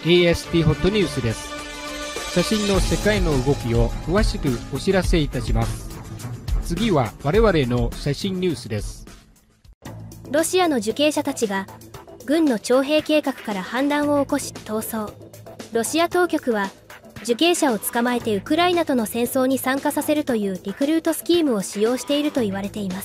ASP ホットニュースです。写真の世界の動きを詳しくお知らせいたします。次は我々の写真ニュースです。 ロシアの受刑者たちが軍の徴兵計画から反乱を起こし逃走。ロシア当局は受刑者を捕まえてウクライナとの戦争に参加させるというリクルートスキームを使用していると言われています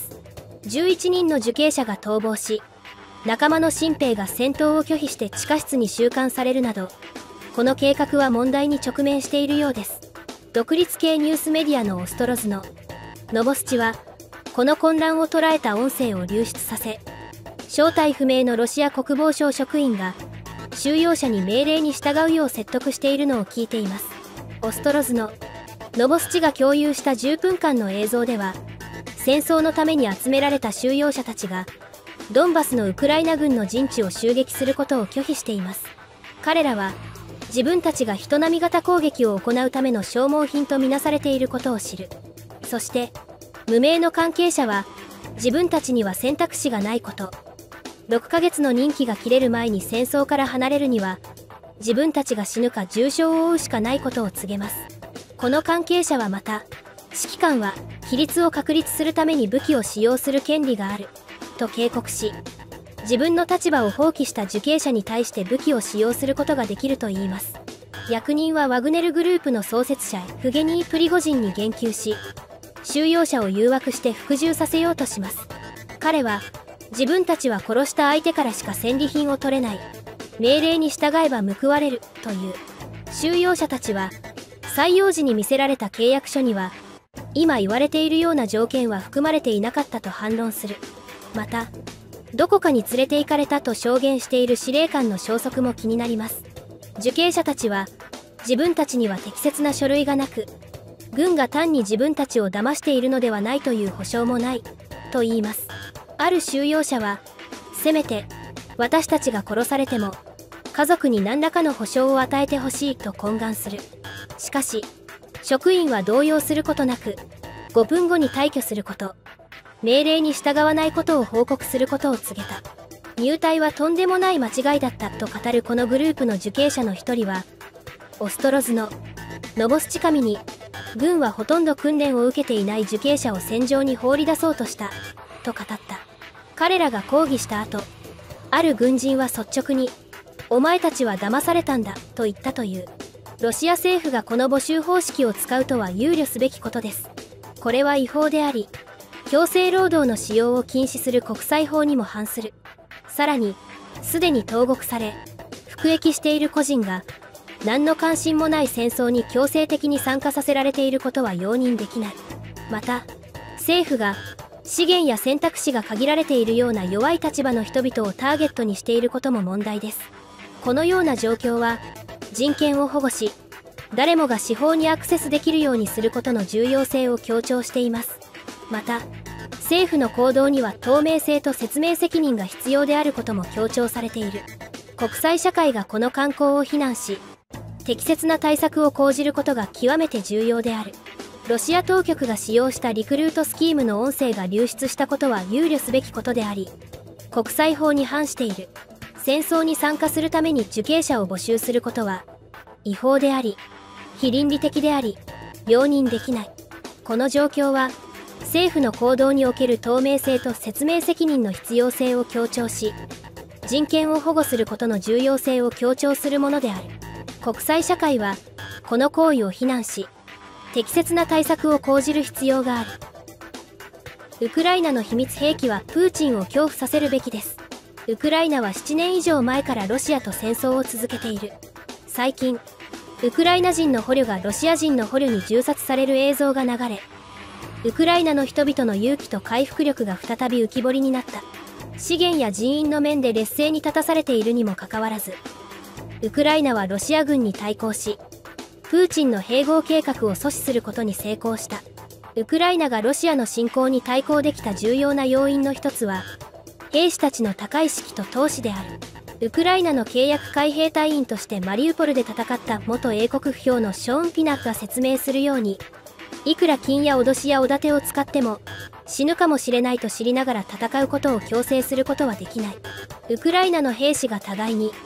。11人の受刑者が逃亡し、仲間の新兵が戦闘を拒否して地下室に収監されるなど、この計画は問題に直面しているようです。独立系ニュースメディアのオストロズのノボスチは、この混乱を捉えた音声を流出させ、正体不明のロシア国防省職員が収容者に命令に従うよう説得しているのを聞いています。オストロズのノボスチが共有した10分間の映像では、戦争のために集められた収容者たちがドンバスのウクライナ軍の陣地を襲撃することを拒否しています。彼らは自分たちが人並み型攻撃を行うための消耗品とみなされていることを知る。そして無名の関係者は自分たちには選択肢がないこと、6ヶ月の任期が切れる前に戦争から離れるには自分たちが死ぬか重傷を負うしかないことを告げます。この関係者はまた、指揮官は規律を確立するために武器を使用する権利があると警告し、自分の立場を放棄した受刑者に対して武器を使用することができるといいます。役人はワグネルグループの創設者フゲニー・プリゴジンに言及し、収容者を誘惑して服従させようとします。彼は、自分たちは殺した相手からしか戦利品を取れない、命令に従えば報われるという。収容者たちは採用時に見せられた契約書には今言われているような条件は含まれていなかったと反論する。またどこかに連れて行かれたと証言している司令官の消息も気になります。受刑者たちは自分たちには適切な書類がなく、軍が単に自分たちを騙しているのではないという保証もないと言います。ある収容者は、せめて私たちが殺されても家族に何らかの保証を与えてほしいと懇願する。しかし職員は動揺することなく5分後に退去すること、命令に従わないことを報告することを告げた。入隊はとんでもない間違いだったと語るこのグループの受刑者の一人は、オストロズのノボスチカミに、軍はほとんど訓練を受けていない受刑者を戦場に放り出そうとしたと語った。彼らが抗議した後、ある軍人は率直に、お前たちは騙されたんだと言ったという。ロシア政府がこの募集方式を使うとは憂慮すべきことです。これは違法であり、強制労働の使用を禁止する国際法にも反する。さらに、すでに投獄され、服役している個人が、何の関心もない戦争に強制的に参加させられていることは容認できない。また、政府が、資源や選択肢が限られているような弱い立場の人々をターゲットにしていることも問題です。このような状況は、人権を保護し、誰もが司法にアクセスできるようにすることの重要性を強調しています。また、政府の行動には透明性と説明責任が必要であることも強調されている。国際社会がこの慣行を非難し、適切な対策を講じることが極めて重要である。ロシア当局が使用したリクルートスキームの音声が流出したことは憂慮すべきことであり、国際法に反している。戦争に参加するために受刑者を募集することは違法であり、非倫理的であり、容認できない。この状況は政府の行動における透明性と説明責任の必要性を強調し、人権を保護することの重要性を強調するものである。国際社会はこの行為を非難し、適切な対策を講じる必要がある。ウクライナの秘密兵器はプーチンを恐怖させるべきです。ウクライナは7年以上前からロシアと戦争を続けている。最近、ウクライナ人の捕虜がロシア人の捕虜に銃殺される映像が流れ、ウクライナの人々の勇気と回復力が再び浮き彫りになった。資源や人員の面で劣勢に立たされているにもかかわらず、ウクライナはロシア軍に対抗し、プーチンの併合計画を阻止することに成功した。ウクライナがロシアの侵攻に対抗できた重要な要因の一つは、兵士たちの高い士気と闘志である。ウクライナの契約海兵隊員としてマリウポルで戦った元英国不評のショーン・ピナックが説明するように、いくら金や脅しやおだてを使っても死ぬかもしれないと知りながら戦うことを強制することはできない。ウクライナの兵士が互いに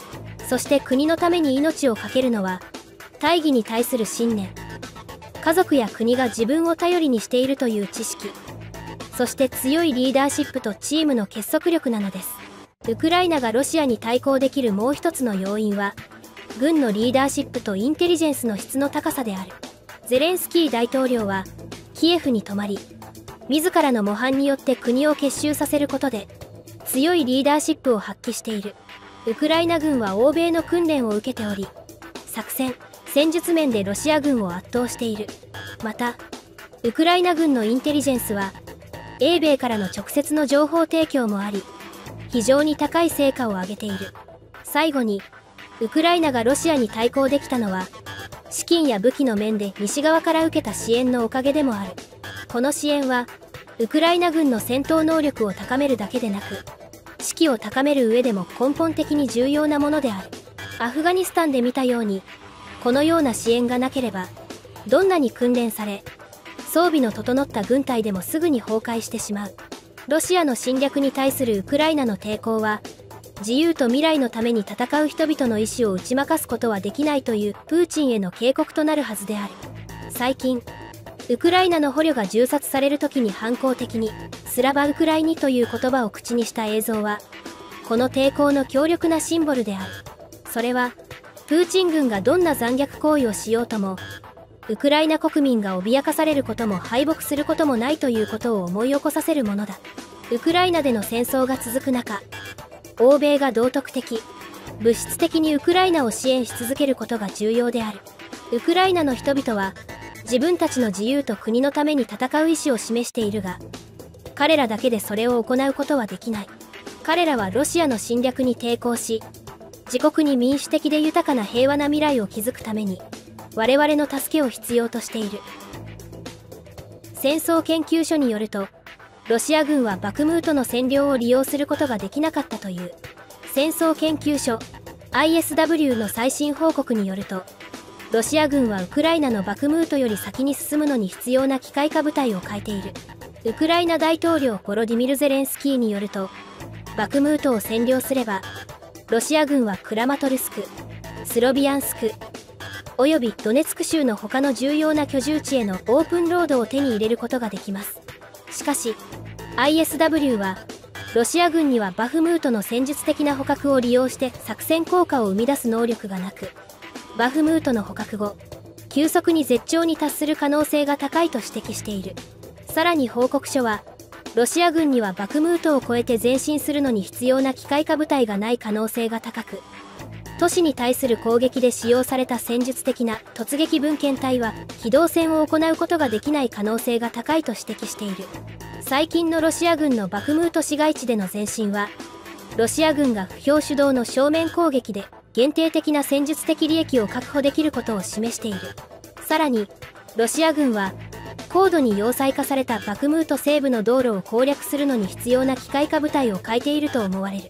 そして国のために命を懸けるのは大義に対する信念、家族や国が自分を頼りにしているという知識、そして強いリーダーシップとチームの結束力なのです。ウクライナがロシアに対抗できるもう一つの要因は軍のリーダーシップとインテリジェンスの質の高さである。ゼレンスキー大統領はキエフに泊まり、自らの模範によって国を結集させることで強いリーダーシップを発揮している。ウクライナ軍は欧米の訓練を受けており、作戦・戦術面でロシア軍を圧倒している。またウクライナ軍のインテリジェンスは英米からの直接の情報提供もあり、非常に高い成果を上げている。最後にウクライナがロシアに対抗できたのは資金や武器の面で西側から受けた支援のおかげでもある。この支援はウクライナ軍の戦闘能力を高めるだけでなく、士気を高める上でも根本的に重要なものである。アフガニスタンで見たように、このような支援がなければどんなに訓練され装備の整った軍隊でもすぐに崩壊してしまう。ロシアの侵略に対するウクライナの抵抗は、自由と未来のために戦う人々の意志を打ち負かすことはできないというプーチンへの警告となるはずである。最近ウクライナの捕虜が銃殺される時に反抗的にスラバウクライニという言葉を口にした映像は、この抵抗の強力なシンボルである。それはプーチン軍がどんな残虐行為をしようとも、ウクライナ国民が脅かされることも敗北することもないということを思い起こさせるものだ。ウクライナでの戦争が続く中、欧米が道徳的、物質的にウクライナを支援し続けることが重要である。ウクライナの人々は自分たちの自由と国のために戦う意思を示しているが、彼らだけでそれを行うことはできない。彼らはロシアの侵略に抵抗し、自国に民主的で豊かな平和な未来を築くために我々の助けを必要としている。戦争研究所によると、ロシア軍はバクムートの占領を利用することができなかったという。戦争研究所 ISW の最新報告によると、ロシア軍はウクライナのバクムートより先に進むのに必要な機械化部隊を変えている。ウクライナ大統領ボロディミル・ゼレンスキーによると、バクムートを占領すればロシア軍はクラマトルスク、スロビアンスクおよびドネツク州の他の重要な居住地へのオープンロードを手に入れることができます。しかし ISW はロシア軍にはバフムートの戦術的な捕獲を利用して作戦効果を生み出す能力がなく、バフムートの捕獲後急速に絶頂に達する可能性が高いと指摘している。さらに報告書は、ロシア軍にはバクムートを越えて前進するのに必要な機械化部隊がない可能性が高く、都市に対する攻撃で使用された戦術的な突撃分遣隊は機動戦を行うことができない可能性が高いと指摘している。最近のロシア軍のバフムート市街地での前進は、ロシア軍が不評主導の正面攻撃で限定的な戦術的利益を確保できることを示している。さらにロシア軍は高度に要塞化されたバフムート西部の道路を攻略するのに必要な機械化部隊を変えていると思われる。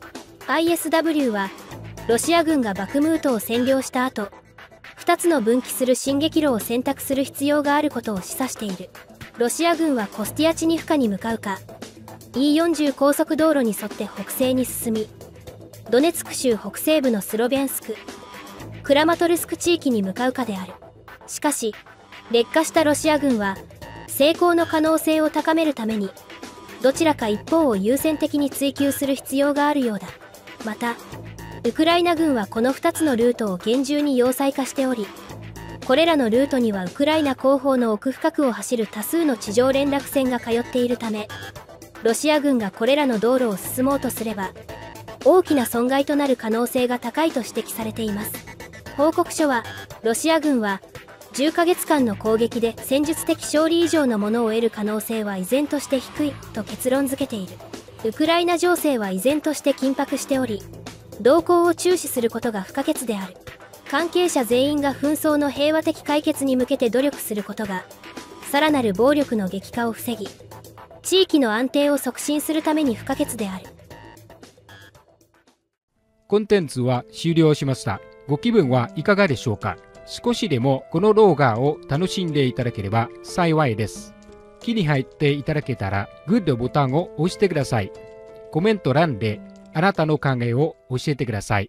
ISW はロシア軍がバフムートを占領した後、2つの分岐する進撃路を選択する必要があることを示唆している。ロシア軍はコスティアチニフカに向かうか、E40 高速道路に沿って北西に進み、ドネツク州北西部のスロビャンスク、クラマトルスク地域に向かうかである。しかし劣化したロシア軍は成功の可能性を高めるためにどちらか一方を優先的に追求する必要があるようだ。またウクライナ軍はこの2つのルートを厳重に要塞化しており、これらのルートにはウクライナ後方の奥深くを走る多数の地上連絡線が通っているため、ロシア軍がこれらの道路を進もうとすれば大きな損害となる可能性が高いと指摘されています。報告書は、ロシア軍は10ヶ月間の攻撃で戦術的勝利以上のものを得る可能性は依然として低いと結論付けている。ウクライナ情勢は依然として緊迫しており、動向を注視することが不可欠である。関係者全員が紛争の平和的解決に向けて努力することが、さらなる暴力の激化を防ぎ、地域の安定を促進するために不可欠である。 コンテンツは終了しました。ご気分はいかがでしょうか？少しでもこの動画を楽しんでいただければ幸いです。気に入っていただけたらグッドボタンを押してください。コメント欄であなたの考えを教えてください。